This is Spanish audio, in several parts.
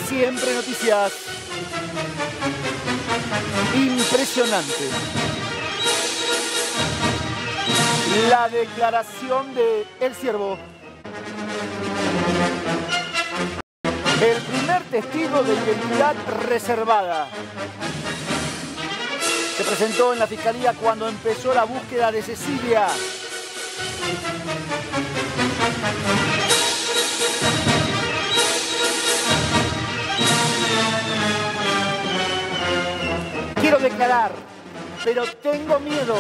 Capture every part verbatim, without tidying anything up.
Siempre noticias. Impresionante. La declaración de El Ciervo. El primer testigo de identidad reservada. Se presentó en la fiscalía cuando empezó la búsqueda de Cecilia. Quiero declarar, pero tengo miedo.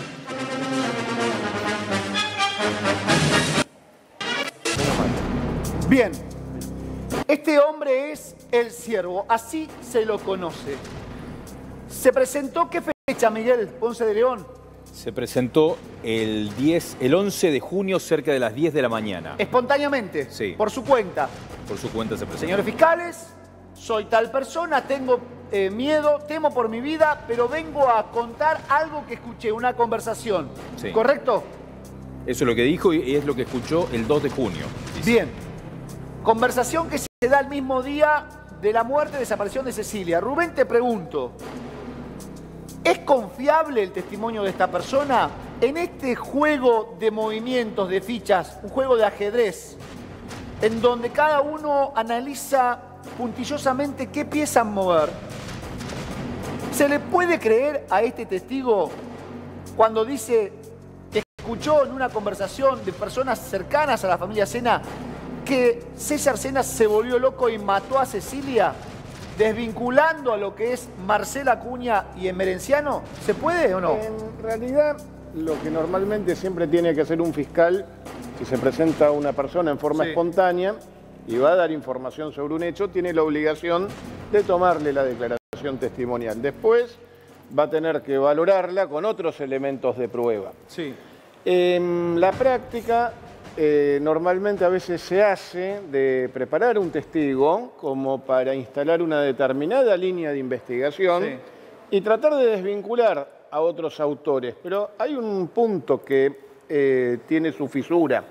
Bien, este hombre es El Ciervo, así se lo conoce. ¿Se presentó qué fecha, Miguel Ponce de León? Se presentó el, diez, el once de junio cerca de las diez de la mañana. ¿Espontáneamente? Sí. ¿Por su cuenta? Por su cuenta se presentó. Señores fiscales, soy tal persona, tengo eh, miedo, temo por mi vida, pero vengo a contar algo que escuché, una conversación. Sí. ¿Correcto? Eso es lo que dijo y es lo que escuchó el dos de junio. Dice. Bien. Conversación que se da el mismo día de la muerte y desaparición de Cecilia. Rubén, te pregunto, ¿es confiable el testimonio de esta persona en este juego de movimientos, de fichas, un juego de ajedrez, en donde cada uno analiza puntillosamente qué piensan mover? ¿Se le puede creer a este testigo cuando dice que escuchó en una conversación de personas cercanas a la familia Sena que César Sena se volvió loco y mató a Cecilia, desvinculando a lo que es Marcela Acuña y Emerenciano? ¿Se puede o no? En realidad, lo que normalmente siempre tiene que hacer un fiscal, si se presenta una persona en forma Sí. espontánea y va a dar información sobre un hecho, tiene la obligación de tomarle la declaración testimonial. Después va a tener que valorarla con otros elementos de prueba. Sí. En la práctica, eh, normalmente a veces se hace de preparar un testigo como para instalar una determinada línea de investigación Sí. y tratar de desvincular a otros autores. Pero hay un punto que eh, tiene su fisura.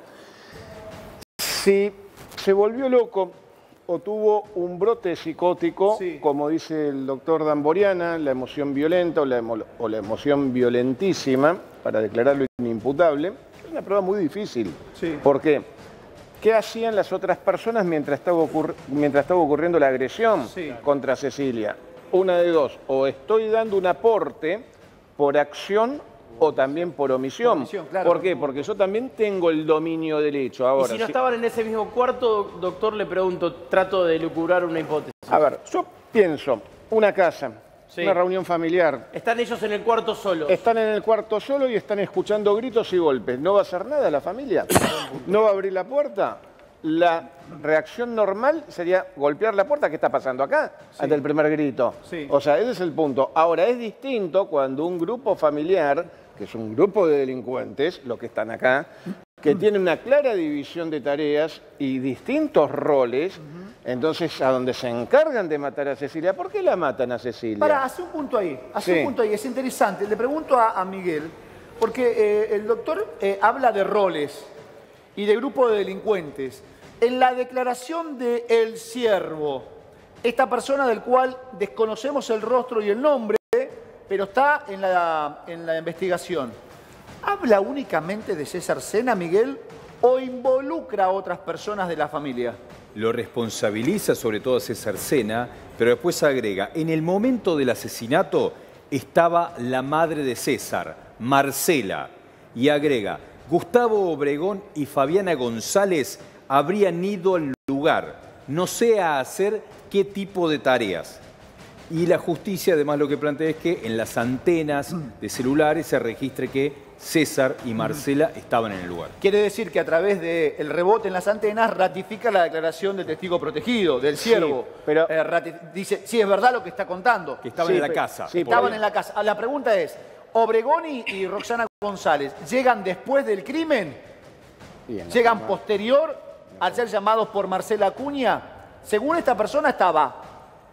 Si se volvió loco o tuvo un brote psicótico, Sí. como dice el doctor Damboriana, la emoción violenta o la, emo o la emoción violentísima, para declararlo inimputable, es una prueba muy difícil. Sí. ¿Por qué? ¿Qué hacían las otras personas mientras estaba, ocurri mientras estaba ocurriendo la agresión Sí. contra Cecilia? Una de dos, o estoy dando un aporte por acción o también por omisión. Por omisión, claro. ¿Por qué? Porque yo también tengo el dominio del hecho. Ahora, y si no si- estaban en ese mismo cuarto, doctor, le pregunto, trato de lucubrar una hipótesis. A ver, yo pienso, una casa, Sí. una reunión familiar, Están ellos en el cuarto solos. están en el cuarto solo y están escuchando gritos y golpes. ¿No va a hacer nada la familia? ¿No va a abrir la puerta? La reacción normal sería golpear la puerta. ¿Qué está pasando acá? Sí. Ante el primer grito. Sí. O sea, ese es el punto. Ahora, es distinto cuando un grupo familiar, que es un grupo de delincuentes, los que están acá, que tiene una clara división de tareas y distintos roles, entonces a donde se encargan de matar a Cecilia. ¿Por qué la matan a Cecilia? Para, hace un punto ahí, hace Sí. un punto ahí, es interesante. Le pregunto a, a Miguel, porque eh, el doctor eh, habla de roles y de grupo de delincuentes. En la declaración de El Ciervo, esta persona del cual desconocemos el rostro y el nombre, pero está en la, en la investigación, ¿habla únicamente de César Sena, Miguel, o involucra a otras personas de la familia? Lo responsabiliza sobre todo a César Sena, pero después agrega, en el momento del asesinato estaba la madre de César, Marcela, y agrega, Gustavo Obregón y Fabiana González habrían ido al lugar, no sé a hacer qué tipo de tareas. Y la justicia además lo que plantea es que en las antenas de celulares se registre que César y Marcela estaban en el lugar. Quiere decir que a través del rebote en las antenas ratifica la declaración del testigo protegido, del Ciervo. Sí, pero- Eh, rati- dice, sí, es verdad lo que está contando. Que estaban Sí, en la pe- casa. sí, Estaban en la casa. Ah, la pregunta es, ¿Obregón y, y Roxana González llegan después del crimen? Y en la ¿Llegan cama. posterior al ser llamados por Marcela Acuña? Según esta persona estaba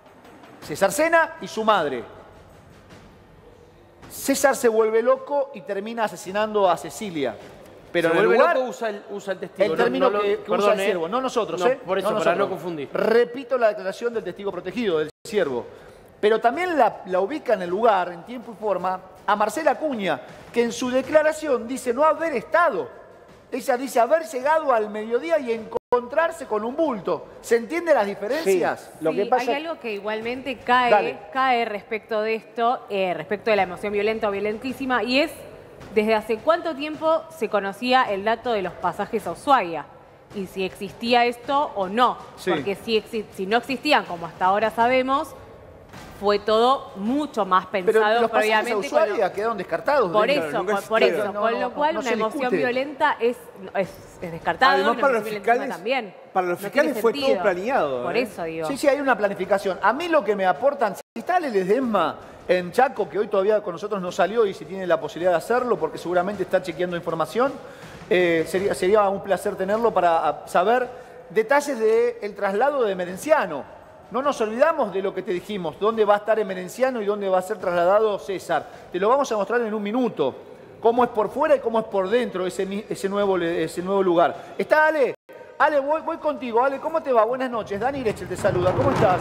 César Sena y su madre. César se vuelve loco y termina asesinando a Cecilia. Pero Se en el vuelve lugar, loco, usa el, usa el testigo. el No- término no lo- que, que perdón, usa el eh. siervo, no nosotros, No, ¿eh? por eso, No para nosotros. no confundir. Repito la declaración del testigo protegido, del siervo. Pero también la, la ubica en el lugar, en tiempo y forma, a Marcela Acuña, que en su declaración dice no haber estado. Ella dice haber llegado al mediodía y encontrarse con un bulto. ¿Se entienden las diferencias? Lo Sí, que pasa... hay algo que igualmente cae, Dale. cae respecto de esto, eh, respecto de la emoción violenta o violentísima, y es desde hace cuánto tiempo se conocía el dato de los pasajes a Ushuaia y si existía esto o no. Sí. Porque si, exi- si no existían, como hasta ahora sabemos, fue todo mucho más Pero pensado los pasajes a previamente. con lo- Ushuaia quedaron descartados. Por dentro. eso, nunca con, por existieron. eso, No, con no, lo cual no una se emoción discute. violenta es, es, es descartado. Además, una para los emoción violentísima fiscales- también. para los No fiscales tiene fue todo sentido. planeado, Por ¿eh? eso digo. Sí, sí, hay una planificación. A mí lo que me aportan, si está Ale Ledesma en Chaco, que hoy todavía con nosotros no salió y si tiene la posibilidad de hacerlo, porque seguramente está chequeando información, eh, sería, sería un placer tenerlo para a, saber detalles del traslado de Merenciano. No nos olvidamos de lo que te dijimos, dónde va a estar Merenciano y dónde va a ser trasladado César. Te lo vamos a mostrar en un minuto, cómo es por fuera y cómo es por dentro ese, mi- ese, nuevo, ese nuevo lugar. ¿Está Ale? Ale, voy, voy contigo. Ale, ¿cómo te va? Buenas noches. Dani Rechel te saluda. ¿Cómo estás?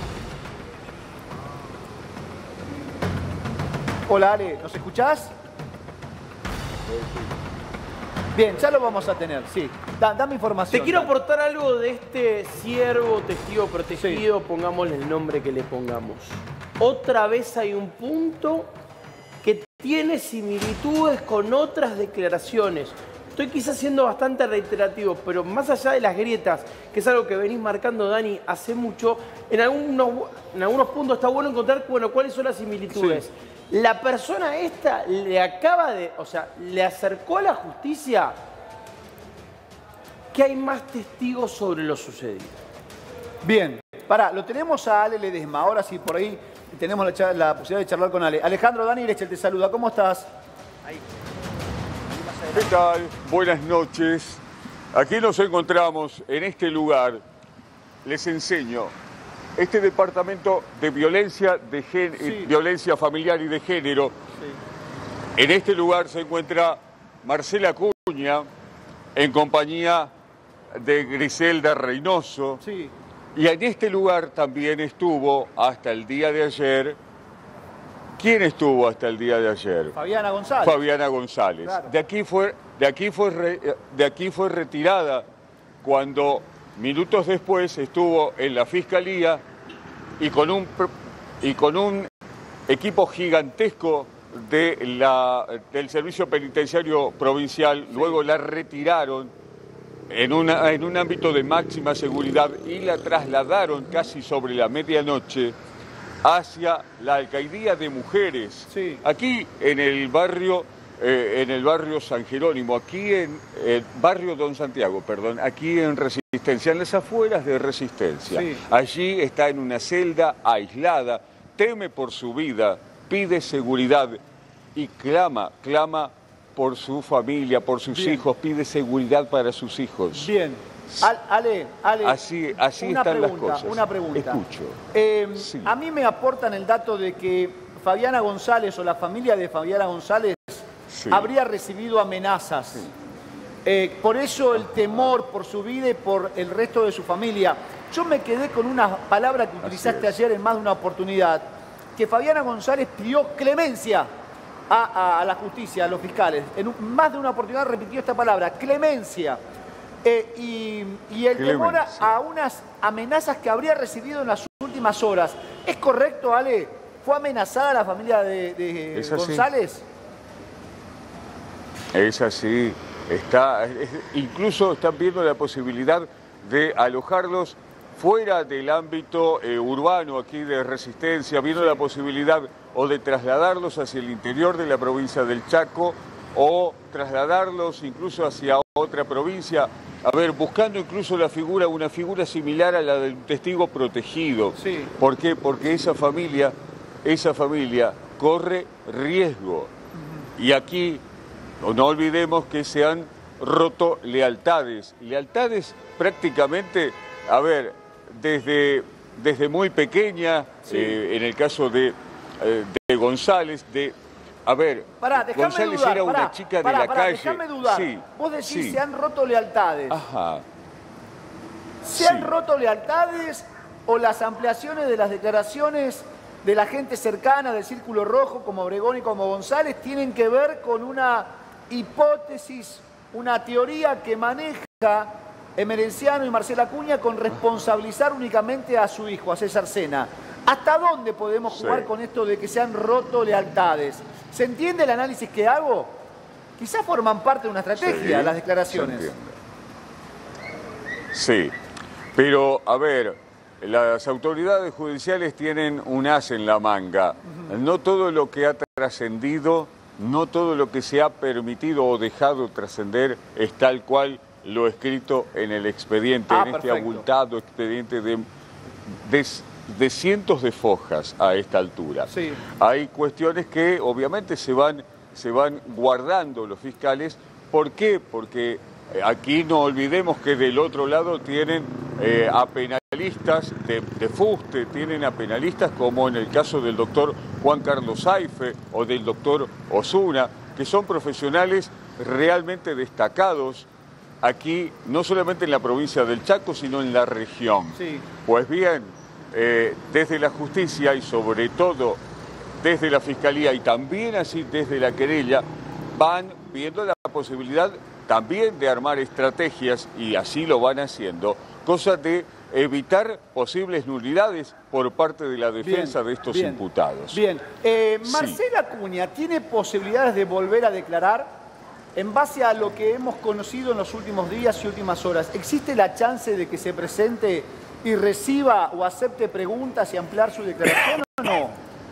Hola, Ale. ¿Nos escuchás? Bien, ya lo vamos a tener, sí. Da- dame información. Te quiero Dani. aportar algo de este siervo, testigo protegido, pongámosle el nombre que le pongamos. Otra vez hay un punto que tiene similitudes con otras declaraciones. Estoy quizás siendo bastante reiterativo, pero más allá de las grietas, que es algo que venís marcando, Dani, hace mucho, en algunos, en algunos puntos está bueno encontrar, bueno, cuáles son las similitudes. La persona esta le acaba de, o sea, le acercó a la justicia que hay más testigos sobre lo sucedido. Bien, pará, lo tenemos a Ale Ledesma. Ahora sí, por ahí tenemos la, cha- la posibilidad de charlar con Ale. Alejandro, Dani Rechel te saluda. ¿Cómo estás? ¿Qué tal? Buenas noches. Aquí nos encontramos en este lugar. Les enseño. Este departamento de violencia, de gen- Sí. violencia familiar y de género. En este lugar se encuentra Marcela Acuña en compañía de Griselda Reynoso. Sí. Y en este lugar también estuvo hasta el día de ayer. ¿Quién estuvo hasta el día de ayer? Fabiana González. Fabiana González. Claro. De aquí fue, de aquí fue, re- de aquí fue retirada cuando minutos después estuvo en la fiscalía y con un pr- y con un equipo gigantesco de la, del servicio penitenciario provincial. Luego la retiraron en, una, en un ámbito de máxima seguridad y la trasladaron casi sobre la medianoche hacia la alcaldía de mujeres, Sí. aquí en el barrio, eh, en el barrio San Jerónimo, aquí en el barrio Don Santiago, perdón, aquí en Resistencia, en las afueras de Resistencia. Sí. Allí está en una celda aislada, teme por su vida, pide seguridad y clama, clama por su familia, por sus Bien. hijos, pide seguridad para sus hijos. Bien. Al- Ale, Ale. Así- así una están las pregunta, cosas. Una pregunta. Escucho. Eh, Sí. A mí me aportan el dato de que Fabiana González o la familia de Fabiana González Sí. habría recibido amenazas. Eh, por eso el temor por su vida y por el resto de su familia. Yo me quedé con una palabra que utilizaste es. ayer en más de una oportunidad, que Fabiana González pidió clemencia a, a- a la justicia, a los fiscales. En un- más de una oportunidad repitió esta palabra, clemencia. Eh, y, y el temor a, Clemencia. a unas amenazas que habría recibido en las últimas horas. ¿Es correcto, Ale? ¿Fue amenazada la familia de, de Es así. González? Es así. Está, es- incluso están viendo la posibilidad de alojarlos fuera del ámbito eh, urbano aquí de Resistencia, viendo la posibilidad o de trasladarlos hacia el interior de la provincia del Chaco o trasladarlos incluso hacia otra provincia. A ver, buscando incluso la figura, una figura similar a la del testigo protegido. Sí. ¿Por qué? Porque esa familia, esa familia corre riesgo. Y aquí no olvidemos que se han roto lealtades. Lealtades prácticamente, a ver, desde, desde muy pequeña, Sí. eh, en el caso de, eh, de González, de a ver, Pará, déjame González dudar, era pará, una chica pará, de la pará, calle. Déjame dudar. Sí, Vos decís sí. se han roto lealtades. Ajá. ¿Se han Sí. roto lealtades o las ampliaciones de las declaraciones de la gente cercana del Círculo Rojo, como Obregón y como González, tienen que ver con una hipótesis, una teoría que maneja Emerenciano y Marcela Acuña con responsabilizar únicamente a su hijo, a César Sena? ¿Hasta dónde podemos jugar Sí. con esto de que se han roto lealtades? ¿Se entiende el análisis que hago? Quizás forman parte de una estrategia Sí, las declaraciones. se entiende. Sí, pero a ver, las autoridades judiciales tienen un as en la manga. No todo lo que ha trascendido, no todo lo que se ha permitido o dejado trascender es tal cual lo escrito en el expediente, Ah, en este perfecto. abultado expediente de, de, de cientos de fojas a esta altura. Sí. Hay cuestiones que obviamente se van, se van guardando los fiscales. ¿Por qué? Porque aquí no olvidemos que del otro lado tienen eh, a penalistas de, de fuste, tienen a penalistas como en el caso del doctor Juan Carlos Saife o del doctor Osuna, que son profesionales realmente destacados aquí, no solamente en la provincia del Chaco, sino en la región. Sí. Pues bien, eh, desde la justicia y sobre todo desde la Fiscalía y también así desde la querella, van viendo la posibilidad también de armar estrategias, y así lo van haciendo, cosa de evitar posibles nulidades por parte de la defensa Bien, de estos bien, imputados. Bien, eh, Sí. Marcela Acuña, ¿tiene posibilidades de volver a declarar? En base a lo que hemos conocido en los últimos días y últimas horas, ¿existe la chance de que se presente y reciba o acepte preguntas y ampliar su declaración o no?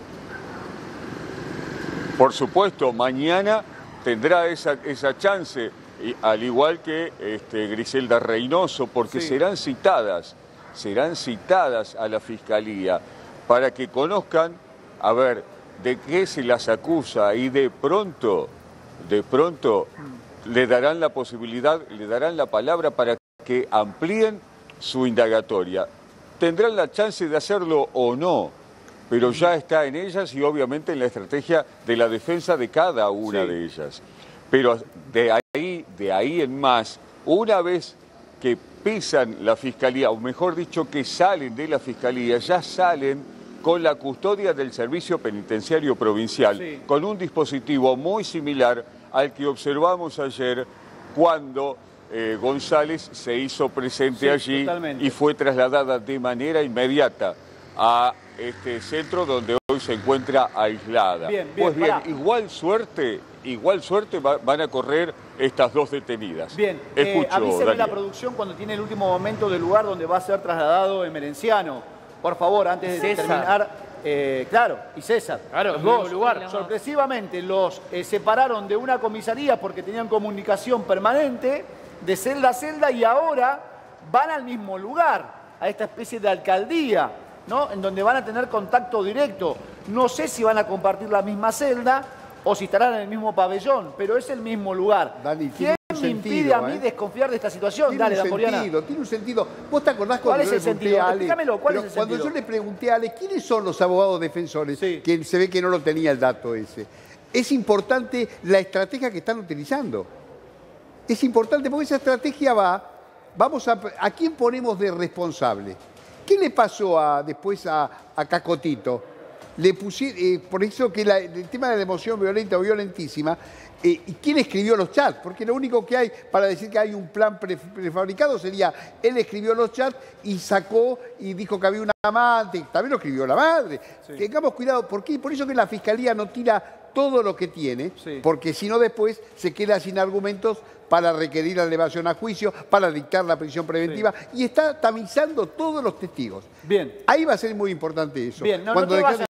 Por supuesto, mañana tendrá esa, esa chance, y, al igual que este, Griselda Reynoso, porque Sí. serán citadas, serán citadas a la Fiscalía para que conozcan, a ver, de qué se las acusa, y de pronto, de pronto le darán la posibilidad, le darán la palabra para que amplíen su indagatoria. Tendrán la chance de hacerlo o no, pero ya está en ellas y obviamente en la estrategia de la defensa de cada una Sí. de ellas. Pero de ahí, de ahí en más, una vez que pisan la Fiscalía, o mejor dicho, que salen de la Fiscalía, ya salen con la custodia del Servicio Penitenciario Provincial, Sí. con un dispositivo muy similar al que observamos ayer cuando eh, González se hizo presente Sí, allí totalmente. y fue trasladada de manera inmediata a este centro donde hoy se encuentra aislada. Bien, bien, pues bien, pará. igual suerte, igual suerte va- van a correr estas dos detenidas. Bien, eh, Escucho, avíseme la Daniel. producción cuando tiene el último momento del lugar donde va a ser trasladado Emerenciano. Por favor, antes de César. terminar, eh, claro, y César. Claro, los el mismo dos. lugar. Sorpresivamente los eh, separaron de una comisaría porque tenían comunicación permanente de celda a celda y ahora van al mismo lugar, a esta especie de alcaldía, ¿no? En donde van a tener contacto directo. No sé si van a compartir la misma celda o si estarán en el mismo pabellón, pero es el mismo lugar. Dani, ¿Quién tiene un me sentido, impide a mí ¿eh? desconfiar de esta situación? Tiene Dale, un Damboriana. sentido, tiene un sentido. ¿Vos te acordás ¿Cuál cuando es yo el le pregunté sentido? a Ale? Explícamelo, ¿cuál Pero es el cuando sentido? yo le pregunté a Ale, ¿quiénes son los abogados defensores? Sí. Que se ve que no lo tenía el dato ese. Es importante la estrategia que están utilizando. Es importante porque esa estrategia va, vamos a, ¿a quién ponemos de responsable? ¿Qué le pasó a, después a, a Cacotito? Le pusieron, eh, por eso que la- el tema de la emoción violenta o violentísima, eh, ¿y quién escribió los chats? Porque lo único que hay para decir que hay un plan pre- prefabricado sería, él escribió los chats y sacó y dijo que había una amante, también lo escribió la madre. Tengamos cuidado, ¿por qué? Por eso que la Fiscalía no tira todo lo que tiene, Sí. porque si no después se queda sin argumentos para requerir la elevación a juicio, para dictar la prisión preventiva, y está tamizando todos los testigos. Bien. Ahí va a ser muy importante eso. Bien, no, no Cuando te declare- vayas.